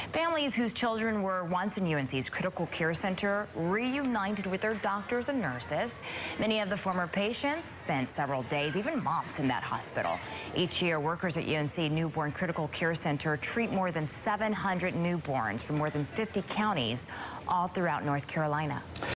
Families whose children were once in UNC's critical care center reunited with their doctors and nurses. Many of the former patients spent several days, even months, in that hospital. Each year, workers at UNC Newborn Critical Care Center treat more than 700 newborns from more than 50 counties all throughout North Carolina.